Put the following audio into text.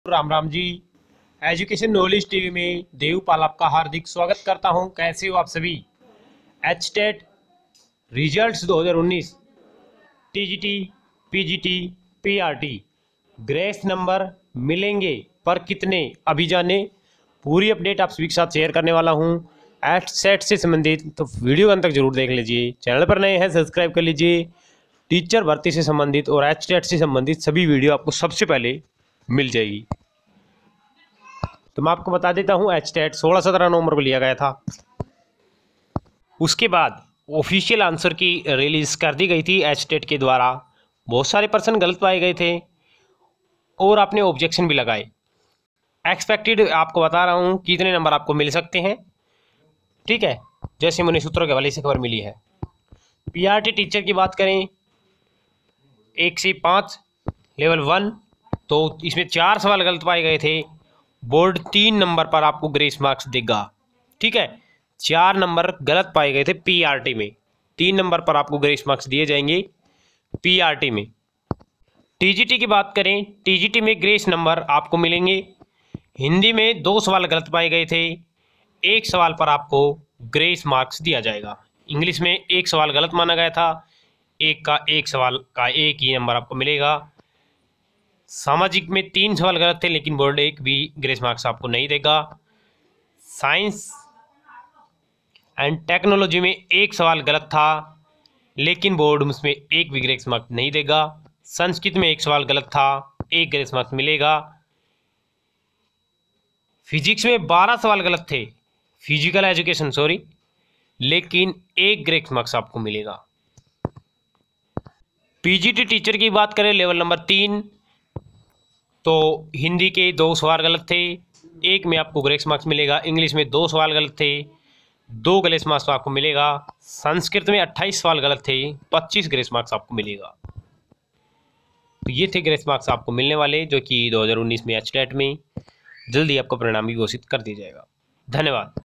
Ram Ram ji. Education knowledge TV में देवपाल आपका हार्दिक स्वागत करता हूं। कैसे हो आप सभी। HTET results 2019 TGT, PGT, PRT grace number मिलेंगे पर कितने, अभी जाने। पूरी अपडेट आप सभी के साथ शेयर करने वाला हूं एचटेट से संबंधित, तो वीडियो अंत तक जरूर देख लीजिए। चैनल पर नए हैं सब्सक्राइब कर लीजिए। टीचर भर्ती से संबंधित और एचटेट से संबंधित सभी वीडियो आपको सबसे पहले मिल जाएगी। तो मैं आपको बता देता हूं, एचटेट 16-17 नवंबर को लिया गया था। उसके बाद ऑफिशियल आंसर की रिलीज कर दी गई थी एचटेट के द्वारा। बहुत सारे पर्सन गलत पाए गए थे और आपने ऑब्जेक्शन भी लगाए। एक्सपेक्टेड आपको बता रहा हूं कितने नंबर आपको मिल सकते हैं, ठीक है, जैसे मुझे सूत्रों के हवाले से खबर मिली है। पीआरटी टीचर की बात करें 1 से 5 लेवल 1, तो इसमें 4 सवाल गलत पाए गए थे। बोर्ड 3 नंबर पर आपको ग्रेस मार्क्स देगा, ठीक है। 4 नंबर गलत पाए गए थे पीआरटी में, 3 नंबर पर आपको ग्रेस मार्क्स दिए जाएंगे पीआरटी में। टीजीटी की बात करें, टीजीटी में ग्रेस नंबर आपको मिलेंगे। हिंदी में 2 सवाल गलत पाए गए थे, 1 सवाल पर आपको ग्रेस मार्क्स दिया जाएगा। इंग्लिश में 1 सवाल गलत माना गया था, एक सवाल का 1 ही नंबर आपको मिलेगा। सामाजिक में 3 सवाल गलत थे, लेकिन बोर्ड 1 भी ग्रेस मार्क्स आपको नहीं देगा। साइंस एंड टेक्नोलॉजी में 1 सवाल गलत था, लेकिन बोर्ड उसमें 1 भी ग्रेस मार्क्स नहीं देगा। संस्कृत में 1 सवाल गलत था, 1 ग्रेस मार्क्स मिलेगा। फिजिक्स में 12 सवाल गलत थे, फिजिकल एजुकेशन सॉरी, लेकिन 1 ग्रेस मार्क्स आपको मिलेगा। पीजीटी टीचर की बात करें लेवल नंबर 3, तो हिंदी के 2 सवाल गलत थे, 1 में आपको ग्रेस मार्क्स मिलेगा। इंग्लिश में 2 सवाल गलत थे, 2 ग्रेस मार्क्स आपको मिलेगा। संस्कृत में 28 सवाल गलत थे, 25 ग्रेस मार्क्स आपको मिलेगा। तो ये थे ग्रेस मार्क्स आपको मिलने वाले, जो कि 2019 में एचटेट में जल्दी आपका परिणाम भी घोषित कर दिया जाएगा। धन्यवाद।